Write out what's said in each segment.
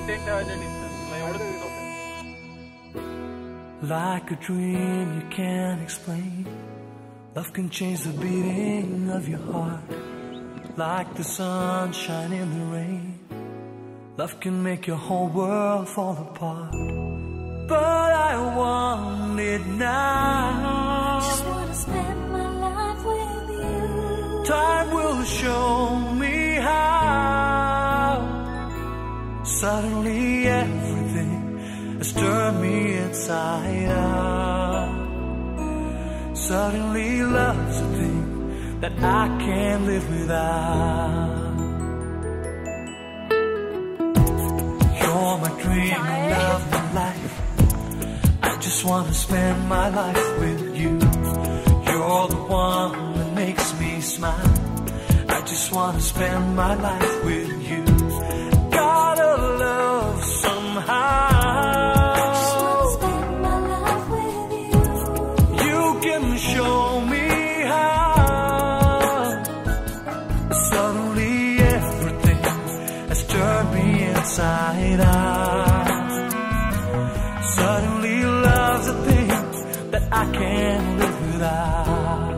Like a dream you can't explain, love can change the beating of your heart. Like the sunshine in the rain, love can make your whole world fall apart. But I want it now. Just wanna spend my life with you. Time will show me how. Suddenly everything has turned me inside out. Suddenly love's a thing that I can't live without. You're my dream, my love, my life. I just wanna spend my life with you. You're the one that makes me smile. I just wanna spend my life with you. Gotta love somehow. Show me how. Suddenly everything has turned me inside out. Suddenly love's a thing that I can't live without.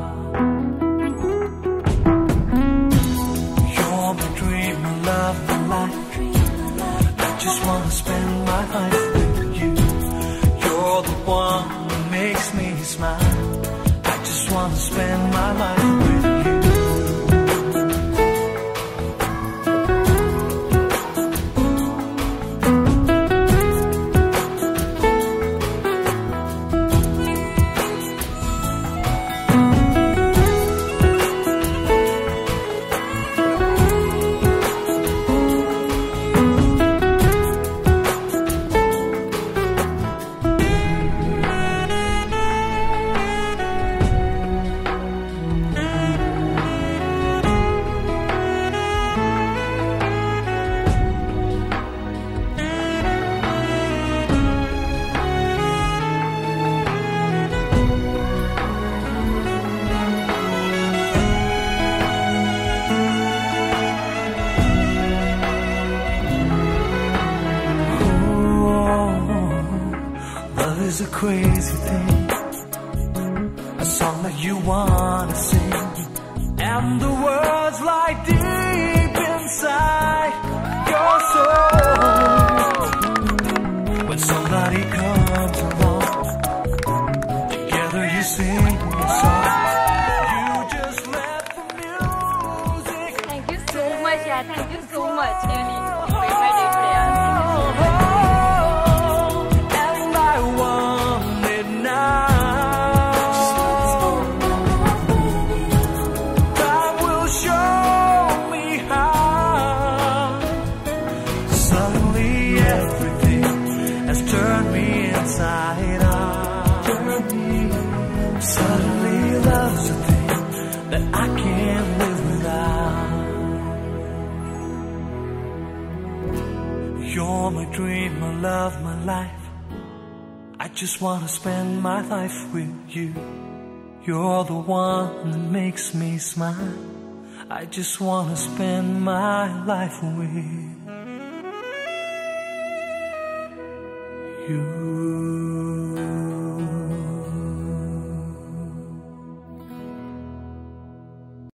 You're my dream, my love, my life. I just wanna spend my life with you. You're the one that makes me smile. I just wanna spend my life with you. Is a crazy thing, a song that you wanna sing, and the words lie deep inside your soul. When somebody comes along, together you sing a song. You just let the music. Thank you so much, yeah. Thank you so much, really. Suddenly love's a thing that I can't live without. You're my dream, my love, my life. I just wanna spend my life with you. You're the one that makes me smile. I just wanna spend my life with you.